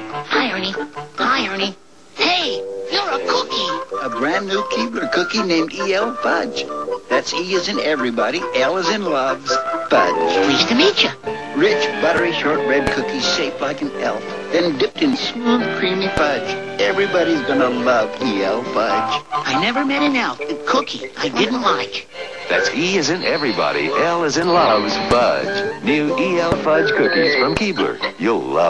Hi, Ernie. Hi, Ernie. Hey, you're a cookie. A brand new Keebler cookie named E.L.Fudge. That's E as in everybody, L as in loves, Fudge. Pleased to meet you. Rich, buttery shortbread cookies shaped like an elf, then dipped in smooth, creamy fudge. Everybody's gonna love E.L.Fudge. I never met an elf cookie I didn't like. That's E as in everybody, L as in loves, Fudge. New E.L.Fudge cookies from Keebler. You'll love